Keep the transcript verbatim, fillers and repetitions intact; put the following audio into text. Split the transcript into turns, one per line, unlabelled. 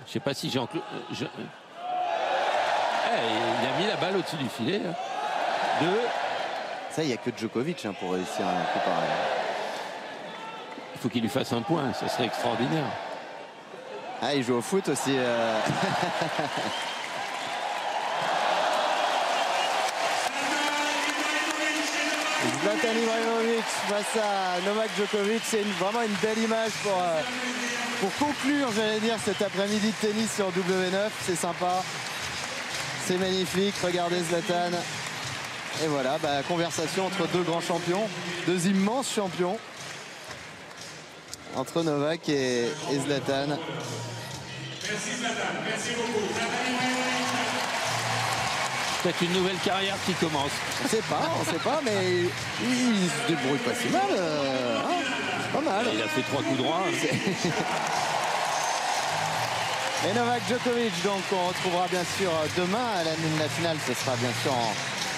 Je sais pas si j'ai enclos... Je... Eh, il a mis la balle au-dessus du filet. Là. Deux.
Ça, il n'y a que Djokovic hein, pour réussir un coup pareil.
Il faut qu'il lui fasse un point, ça serait extraordinaire.
Ah, il joue au foot aussi. Euh... Zlatan Ibrahimovic face à Novak Djokovic, c'est une, vraiment une belle image pour, euh, pour conclure, j'allais dire, cet après-midi de tennis sur W neuf. C'est sympa, c'est magnifique. Regardez Zlatan. Et voilà, bah, conversation entre deux grands champions, deux immenses champions, entre Novak et, et Zlatan.
Merci Zlatan, merci beaucoup.
Peut-être une nouvelle carrière qui commence.
On ne sait pas, on ne sait pas, mais il, il se débrouille pas si mal. Euh, hein, pas mal.
Il a fait trois coups droits.
Et Novak Djokovic, donc on retrouvera bien sûr demain. La, la finale, ce sera bien sûr en,